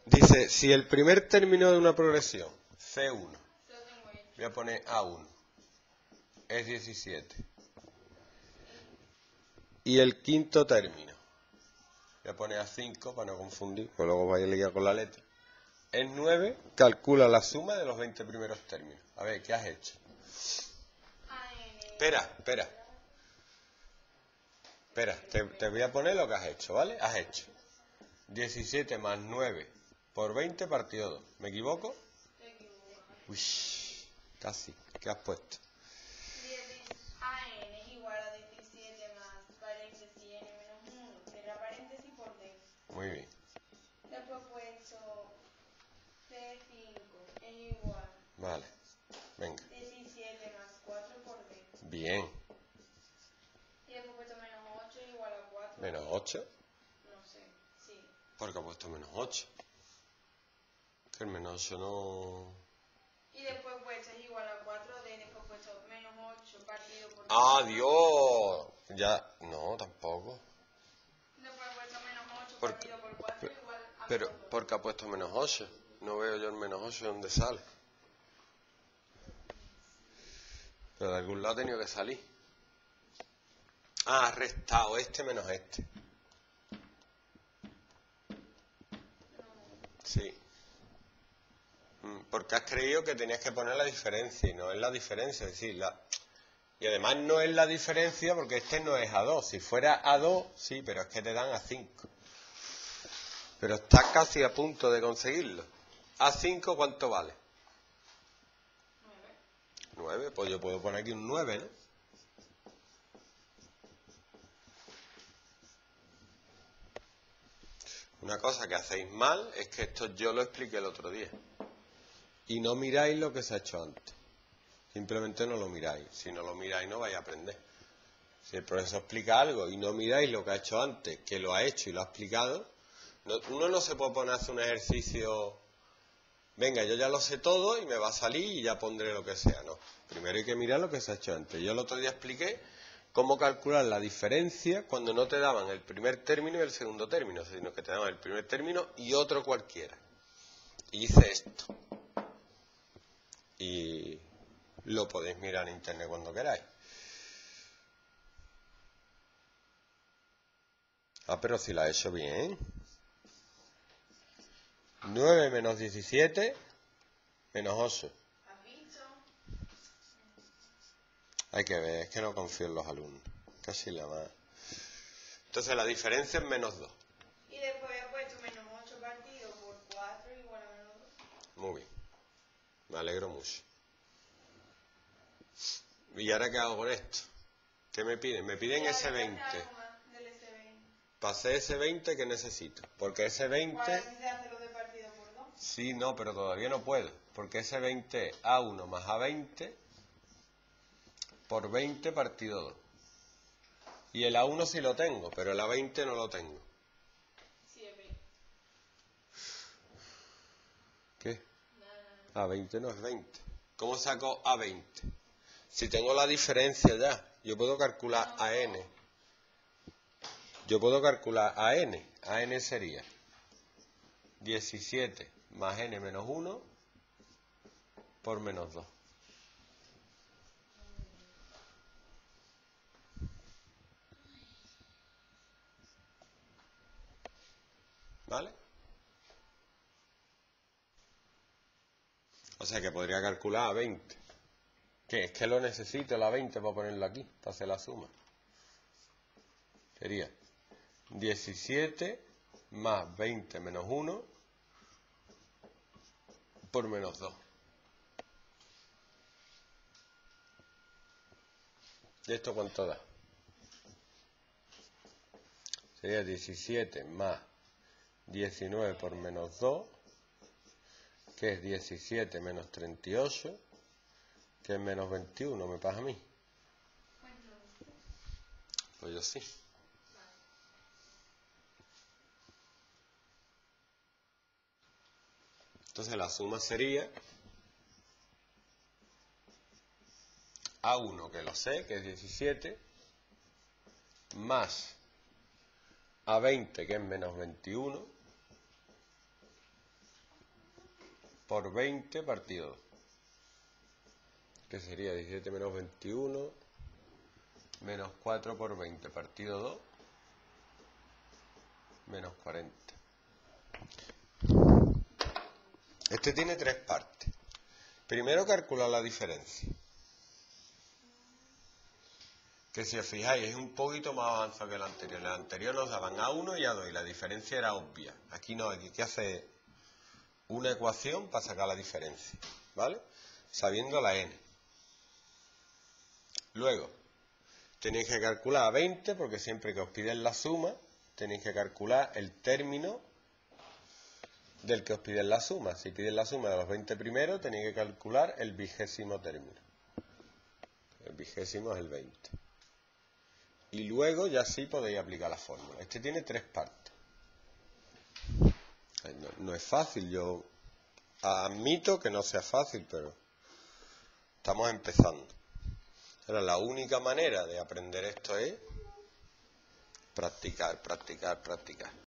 Dice, si el primer término de una progresión, C1, voy a poner A1, es 17. Y el quinto término, voy a poner A5 para no confundir, pues luego vais a liar con la letra, es 9, calcula la suma de los 20 primeros términos. A ver, ¿qué has hecho? Espera, te voy a poner lo que has hecho, ¿vale? Has hecho 17 más 9 por 20 partido 2. ¿Me equivoco? Uy, casi. ¿Qué has puesto? AN es igual a 17 más paréntesis n menos 1, cierra paréntesis por d. Muy bien. Después he puesto C5 es igual. Vale. Venga. 17 más 4 por d. Bien. Y después he puesto menos 8 es igual a 4. ¿Menos 8? No sé, sí. ¿Por qué ha puesto menos 8? Que el menos 8 no... Y después pues es igual a 4d, después he puesto menos 8 partido por d. ¡Adiós! Ya, no, tampoco. Después he puesto menos 8 ¿Por partido por 4 igual a Pero, menos 2. ¿por qué ha puesto menos 8? No veo yo el menos 8 de dónde sale. Pero de algún lado ha tenido que salir. Ah, has restado este menos este. Sí. Porque has creído que tenías que poner la diferencia y no es la diferencia. Es decir, y además no es la diferencia porque este no es A2. Si fuera A2, sí, pero es que te dan A5. Pero estás casi a punto de conseguirlo. ¿A5 cuánto vale? 9. Pues yo puedo poner aquí un 9, ¿no? Una cosa que hacéis mal es que esto yo lo expliqué el otro día. Y no miráis lo que se ha hecho antes. Simplemente no lo miráis. Si no lo miráis no vais a aprender. Si el profesor explica algo y no miráis lo que ha hecho antes, que lo ha hecho y lo ha explicado, uno no se puede poner a hacer un ejercicio, venga, yo ya lo sé todo y me va a salir y ya pondré lo que sea. No, primero hay que mirar lo que se ha hecho antes. Yo el otro día expliqué cómo calcular la diferencia cuando no te daban el primer término y el segundo término, sino que te daban el primer término y otro cualquiera. Y hice esto. Y lo podéis mirar en internet cuando queráis. Ah, pero si la he hecho bien. 9 menos 17 menos 8. ¿Has visto? Hay que ver, es que no confío en los alumnos. Casi la más. Entonces la diferencia es menos 2. Y después he puesto menos 8 partido por 4 igual a menos 2. Muy bien. Me alegro mucho. ¿Y ahora qué hago con esto? ¿Qué me piden? Me piden ese 20. Del S20. Para hacer ese 20, ¿qué necesito? Porque ese 20... ¿Cuál se hace lo de partido por 2? Sí, no, pero todavía no puedo. Porque ese 20 es A1 más A20 por 20 partido 2. Y el A1 sí lo tengo, pero el A20 no lo tengo. Sí, es 20. ¿Qué? A20 no es 20. ¿Cómo saco A20? Si tengo la diferencia ya, yo puedo calcular AN. Yo puedo calcular AN. AN sería 17 más N menos 1 por menos 2. ¿Vale? O sea que podría calcular A20. ¿Qué? Es que lo necesito el A20 para ponerlo aquí, para hacer la suma. Sería 17 más 20 menos 1 por menos 2. ¿Y esto cuánto da? Sería 17 más 19 por menos 2, que es 17 menos 38, que es menos 21, ¿me pasa a mí? Pues yo sí. Entonces la suma sería A1, que lo sé, que es 17, más A20, que es menos 21, por 20 partido 2. Que sería 17 menos 21 menos 4 por 20 partido 2 menos 40. Este tiene 3 partes. Primero calcular la diferencia. Que si os fijáis es un poquito más avanzado que el anterior. El anterior nos daban A1 y A2 y la diferencia era obvia. Aquí no, aquí hay que hacer una ecuación para sacar la diferencia, ¿vale? Sabiendo la n. Luego, tenéis que calcular a 20 porque siempre que os piden la suma, tenéis que calcular el término del que os piden la suma. Si piden la suma de los 20 primeros, tenéis que calcular el 20º término. El 20º es el 20. Y luego ya sí podéis aplicar la fórmula. Este tiene 3 partes. No es fácil, yo admito que no sea fácil, pero estamos empezando. Ahora, la única manera de aprender esto es practicar, practicar, practicar.